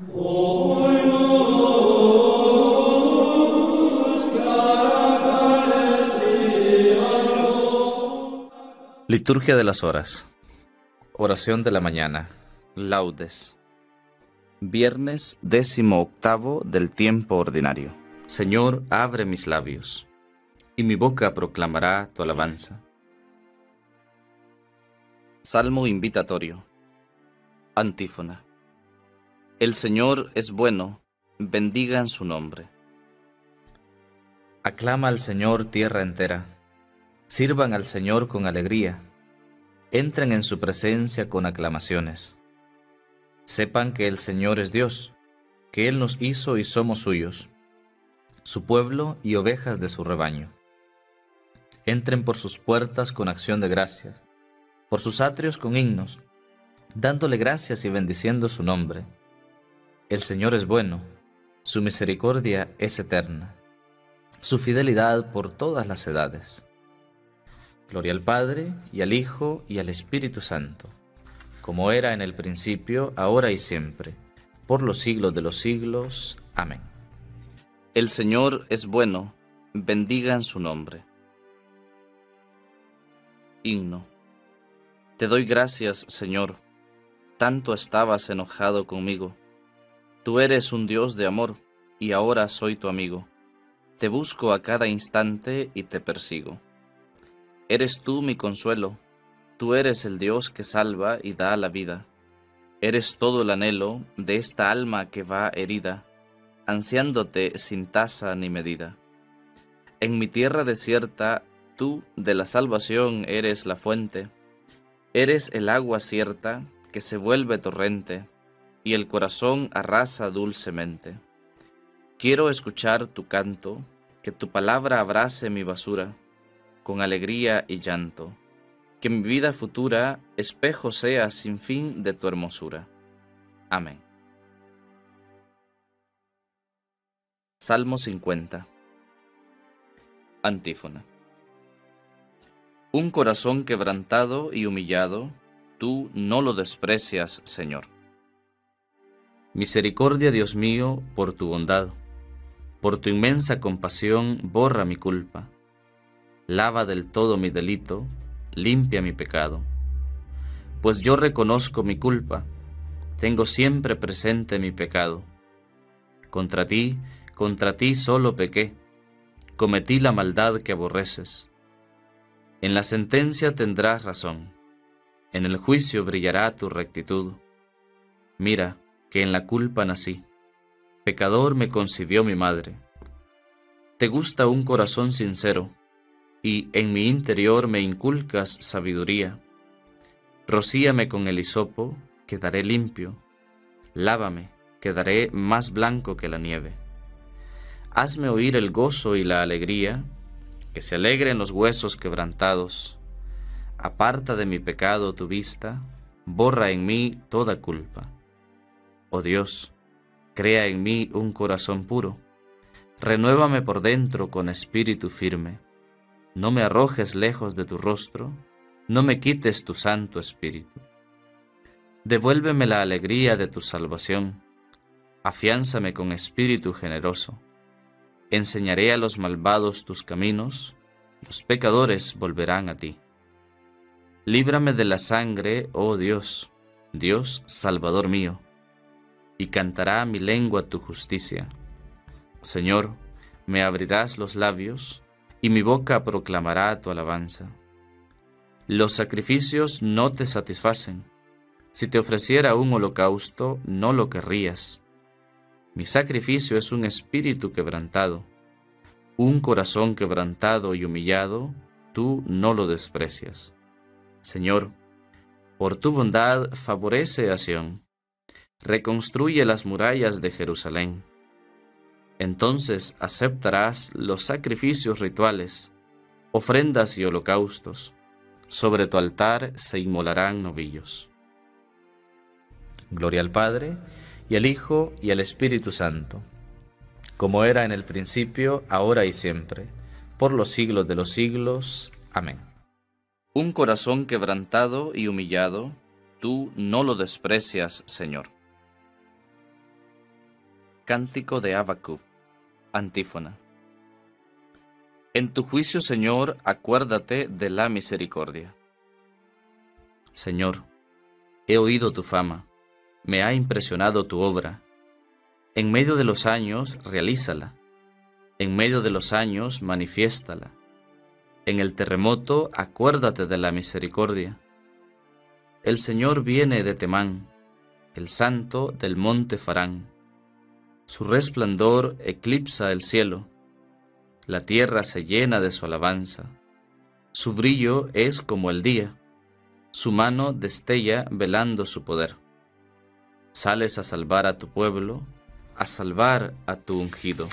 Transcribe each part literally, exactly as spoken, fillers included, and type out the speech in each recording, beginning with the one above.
Liturgia de las horas. Oración de la mañana. Laudes. Viernes décimo octavo del tiempo ordinario. Señor, abre mis labios, y mi boca proclamará tu alabanza. Salmo invitatorio. Antífona. El Señor es bueno, bendigan su nombre. Aclama al Señor tierra entera. Sirvan al Señor con alegría. Entren en su presencia con aclamaciones. Sepan que el Señor es Dios, que Él nos hizo y somos suyos, su pueblo y ovejas de su rebaño. Entren por sus puertas con acción de gracias, por sus atrios con himnos, dándole gracias y bendiciendo su nombre. El Señor es bueno, su misericordia es eterna, su fidelidad por todas las edades. Gloria al Padre, y al Hijo, y al Espíritu Santo, como era en el principio, ahora y siempre, por los siglos de los siglos. Amén. El Señor es bueno, bendigan su nombre. Himno. Te doy gracias, Señor, tanto estabas enojado conmigo. Tú eres un Dios de amor, y ahora soy tu amigo. Te busco a cada instante y te persigo. Eres tú mi consuelo, tú eres el Dios que salva y da la vida. Eres todo el anhelo de esta alma que va herida, ansiándote sin tasa ni medida. En mi tierra desierta, tú de la salvación eres la fuente. Eres el agua cierta que se vuelve torrente, y el corazón arrasa dulcemente. Quiero escuchar tu canto, que tu palabra abrace mi basura, con alegría y llanto, que mi vida futura espejo sea sin fin de tu hermosura. Amén. Salmo cincuenta. Antífona. Un corazón quebrantado y humillado, tú no lo desprecias, Señor. Misericordia, Dios mío, por tu bondad, por tu inmensa compasión, borra mi culpa. Lava del todo mi delito, limpia mi pecado. Pues yo reconozco mi culpa, tengo siempre presente mi pecado. Contra ti, contra ti solo pequé, cometí la maldad que aborreces. En la sentencia tendrás razón, en el juicio brillará tu rectitud. Mira, que en la culpa nací, pecador me concibió mi madre. Te gusta un corazón sincero, y en mi interior me inculcas sabiduría. Rocíame con el hisopo, quedaré limpio. Lávame, quedaré más blanco que la nieve. Hazme oír el gozo y la alegría, que se alegren los huesos quebrantados. Aparta de mi pecado tu vista, borra en mí toda culpa. Oh Dios, crea en mí un corazón puro. Renuévame por dentro con espíritu firme. No me arrojes lejos de tu rostro, no me quites tu santo espíritu. Devuélveme la alegría de tu salvación, afiánzame con espíritu generoso. Enseñaré a los malvados tus caminos, los pecadores volverán a ti. Líbrame de la sangre, oh Dios, Dios Salvador mío, y cantará mi lengua tu justicia. Señor, me abrirás los labios, y mi boca proclamará tu alabanza. Los sacrificios no te satisfacen. Si te ofreciera un holocausto, no lo querrías. Mi sacrificio es un espíritu quebrantado. Un corazón quebrantado y humillado, tú no lo desprecias. Señor, por tu bondad favorece a Sión. Reconstruye las murallas de Jerusalén. Entonces aceptarás los sacrificios rituales, ofrendas y holocaustos. Sobre tu altar se inmolarán novillos. Gloria al Padre, y al Hijo, y al Espíritu Santo, como era en el principio, ahora y siempre, por los siglos de los siglos. Amén. Un corazón quebrantado y humillado, tú no lo desprecias, Señor. Cántico de Habacuc. Antífona. En tu juicio, Señor, acuérdate de la misericordia. Señor, he oído tu fama, me ha impresionado tu obra. En medio de los años, realízala. En medio de los años, manifiéstala. En el terremoto, acuérdate de la misericordia. El Señor viene de Temán, el Santo del monte Farán. Su resplandor eclipsa el cielo. La tierra se llena de su alabanza. Su brillo es como el día. Su mano destella velando su poder. Sales a salvar a tu pueblo, a salvar a tu ungido.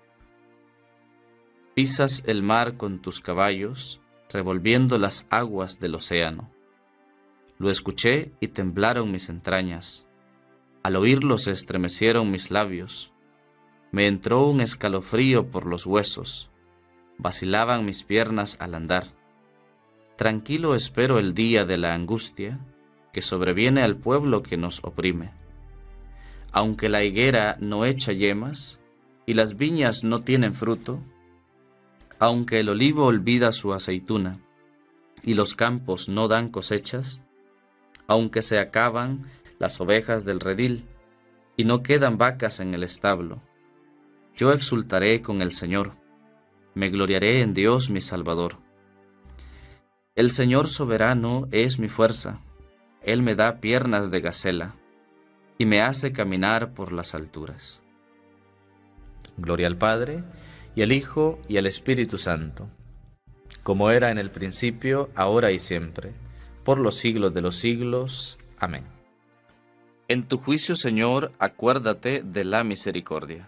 Pisas el mar con tus caballos, revolviendo las aguas del océano. Lo escuché y temblaron mis entrañas. Al oírlo se estremecieron mis labios. Me entró un escalofrío por los huesos. Vacilaban mis piernas al andar. Tranquilo espero el día de la angustia que sobreviene al pueblo que nos oprime. Aunque la higuera no echa yemas y las viñas no tienen fruto, aunque el olivo olvida su aceituna y los campos no dan cosechas, aunque se acaban las ovejas del redil y no quedan vacas en el establo, yo exultaré con el Señor, me gloriaré en Dios mi Salvador. El Señor soberano es mi fuerza, Él me da piernas de gacela y me hace caminar por las alturas. Gloria al Padre, y al Hijo, y al Espíritu Santo, como era en el principio, ahora y siempre, por los siglos de los siglos. Amén. En tu juicio, Señor, acuérdate de la misericordia.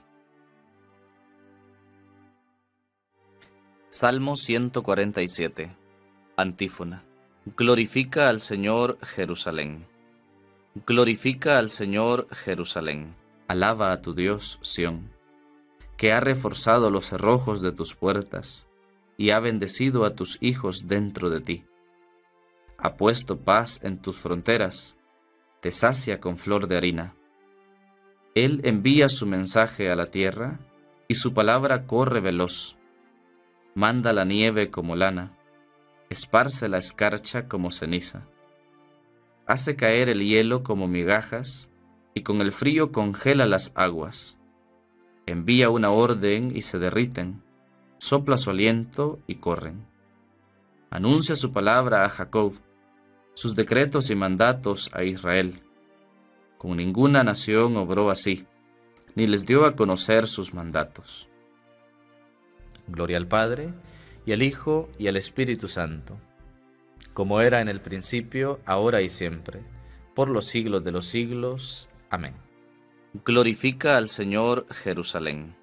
Salmo ciento cuarenta y siete. Antífona. Glorifica al Señor, Jerusalén. Glorifica al Señor, Jerusalén. Alaba a tu Dios, Sión, que ha reforzado los cerrojos de tus puertas y ha bendecido a tus hijos dentro de ti. Ha puesto paz en tus fronteras, te sacia con flor de harina. Él envía su mensaje a la tierra y su palabra corre veloz. Manda la nieve como lana, esparce la escarcha como ceniza. Hace caer el hielo como migajas y con el frío congela las aguas. Envía una orden y se derriten, sopla su aliento y corren. Anuncia su palabra a Jacob, sus decretos y mandatos a Israel. Con ninguna nación obró así, ni les dio a conocer sus mandatos. Gloria al Padre, y al Hijo, y al Espíritu Santo, como era en el principio, ahora y siempre, por los siglos de los siglos. Amén. Glorifica al Señor, Jerusalén.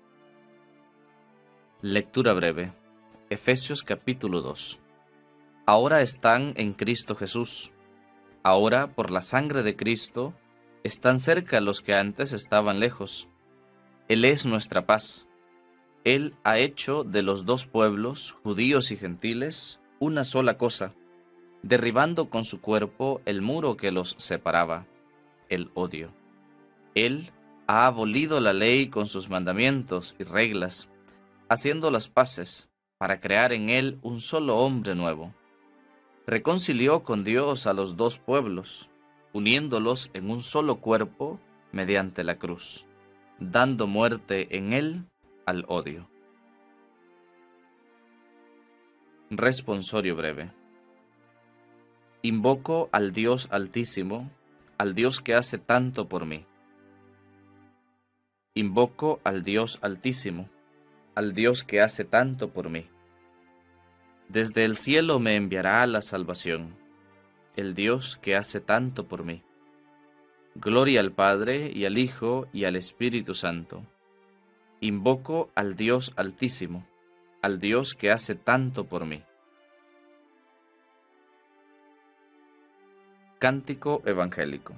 Lectura breve. Efesios capítulo dos. Ahora están en Cristo Jesús. Ahora, por la sangre de Cristo, están cerca los que antes estaban lejos. Él es nuestra paz. Él ha hecho de los dos pueblos, judíos y gentiles, una sola cosa, derribando con su cuerpo el muro que los separaba, el odio. Él ha abolido la ley con sus mandamientos y reglas, haciendo las paces para crear en él un solo hombre nuevo. Reconcilió con Dios a los dos pueblos, uniéndolos en un solo cuerpo mediante la cruz, dando muerte en él al odio. Responsorio breve. Invoco al Dios Altísimo, al Dios que hace tanto por mí. Invoco al Dios Altísimo, al Dios que hace tanto por mí. Desde el cielo me enviará la salvación, el Dios que hace tanto por mí. Gloria al Padre, y al Hijo, y al Espíritu Santo. Invoco al Dios Altísimo, al Dios que hace tanto por mí. Cántico evangélico.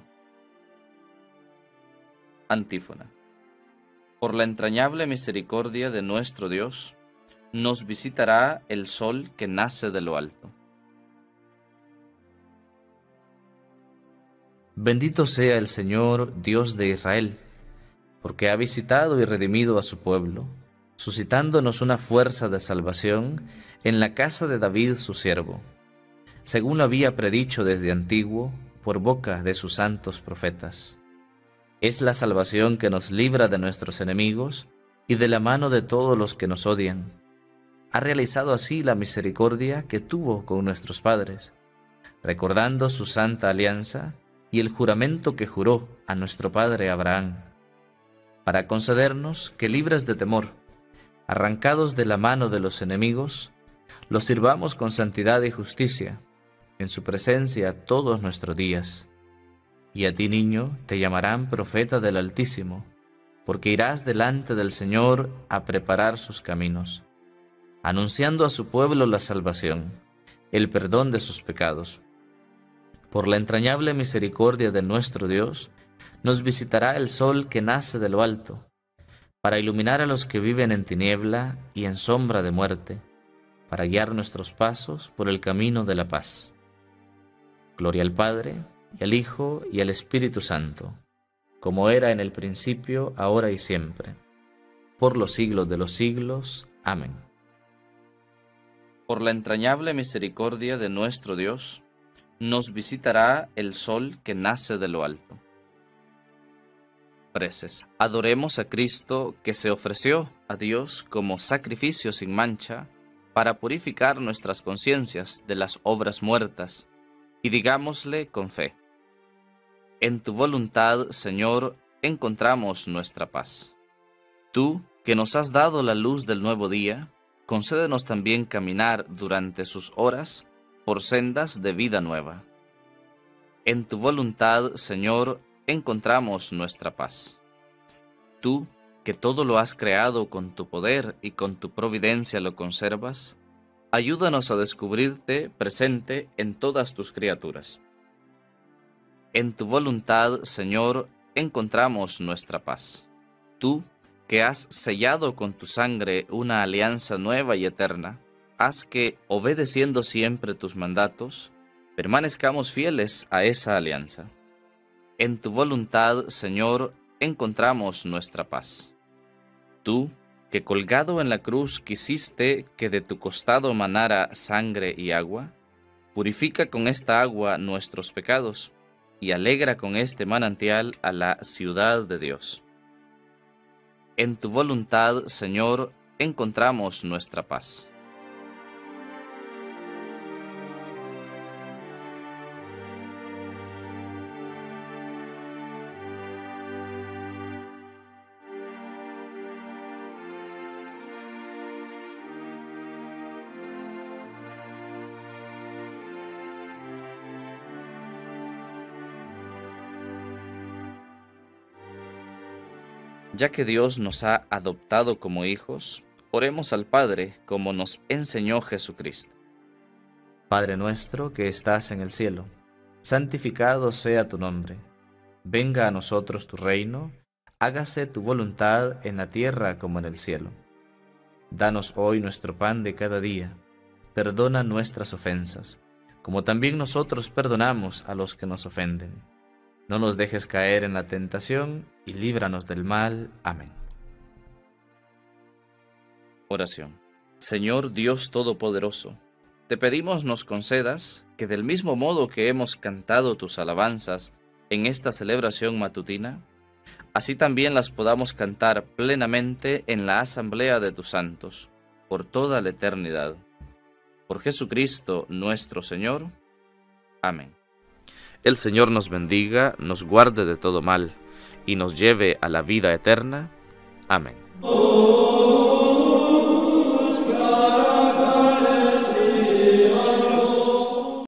Antífona. Por la entrañable misericordia de nuestro Dios, nos visitará el sol que nace de lo alto. Bendito sea el Señor, Dios de Israel, porque ha visitado y redimido a su pueblo, suscitándonos una fuerza de salvación en la casa de David su siervo, según lo había predicho desde antiguo por boca de sus santos profetas. Es la salvación que nos libra de nuestros enemigos y de la mano de todos los que nos odian. Ha realizado así la misericordia que tuvo con nuestros padres, recordando su santa alianza y el juramento que juró a nuestro padre Abraham, para concedernos que, libres de temor, arrancados de la mano de los enemigos, los sirvamos con santidad y justicia en su presencia todos nuestros días. Y a ti, niño, te llamarán profeta del Altísimo, porque irás delante del Señor a preparar sus caminos, anunciando a su pueblo la salvación, el perdón de sus pecados. Por la entrañable misericordia de nuestro Dios, nos visitará el sol que nace de lo alto, para iluminar a los que viven en tiniebla y en sombra de muerte, para guiar nuestros pasos por el camino de la paz. Gloria al Padre, y al Hijo, y al Espíritu Santo, como era en el principio, ahora y siempre, por los siglos de los siglos. Amén. Por la entrañable misericordia de nuestro Dios, nos visitará el sol que nace de lo alto. Preces. Adoremos a Cristo, que se ofreció a Dios como sacrificio sin mancha, para purificar nuestras conciencias de las obras muertas, y digámosle con fe: en tu voluntad, Señor, encontramos nuestra paz. Tú, que nos has dado la luz del nuevo día, concédenos también caminar durante sus horas por sendas de vida nueva. En tu voluntad, Señor, encontramos nuestra paz. Tú, que todo lo has creado con tu poder y con tu providencia lo conservas, ayúdanos a descubrirte presente en todas tus criaturas. En tu voluntad, Señor, encontramos nuestra paz. Tú, que has sellado con tu sangre una alianza nueva y eterna, haz que, obedeciendo siempre tus mandatos, permanezcamos fieles a esa alianza. En tu voluntad, Señor, encontramos nuestra paz. Tú, que colgado en la cruz quisiste que de tu costado manara sangre y agua, purifica con esta agua nuestros pecados, y alegra con este manantial a la ciudad de Dios. En tu voluntad, Señor, encontramos nuestra paz. Ya que Dios nos ha adoptado como hijos, oremos al Padre como nos enseñó Jesucristo. Padre nuestro que estás en el cielo, santificado sea tu nombre. Venga a nosotros tu reino, hágase tu voluntad en la tierra como en el cielo. Danos hoy nuestro pan de cada día. Perdona nuestras ofensas, como también nosotros perdonamos a los que nos ofenden. No nos dejes caer en la tentación, y líbranos del mal. Amén. Oración. Señor Dios Todopoderoso, te pedimos nos concedas que del mismo modo que hemos cantado tus alabanzas en esta celebración matutina, así también las podamos cantar plenamente en la asamblea de tus santos, por toda la eternidad. Por Jesucristo nuestro Señor. Amén. El Señor nos bendiga, nos guarde de todo mal, y nos lleve a la vida eterna. Amén.